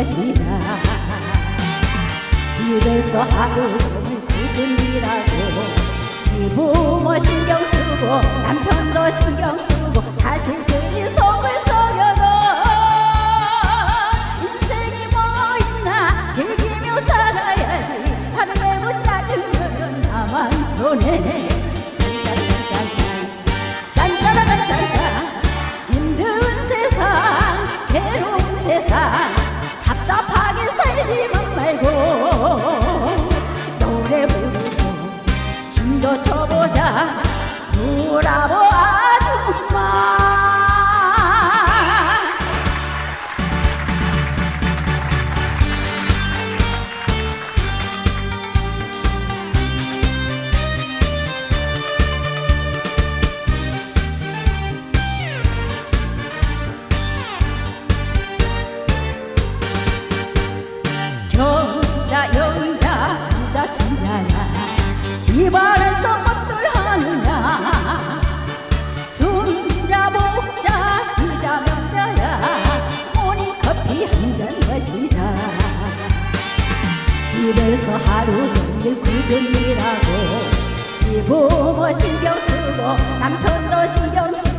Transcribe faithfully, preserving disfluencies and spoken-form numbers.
것이다. 집에서 하루 종일 굳은 일하고 시부모 신경 쓰고 남편도 신경 쓰고 자식들이 속을 썩여도 인생이 뭐 있나 즐기며 살아야지. 하루 매고 짜증은 나만 손에 짠짠짠짠짠짠짠짠. 힘든 세상 괴로운 세상 답답하게 살지만 말고 노래 부르고 춤도 춰보자. 브라보 아줌마. 여자 여자 부자 춘자야 집안에서 뭣들 하느냐. 순자 복자 부자 명자야 모닝커피 한 잔 마시자. 집에서 하루 종일 굳은 일하고 시부모 신경 쓰고 남편도 신경 쓰고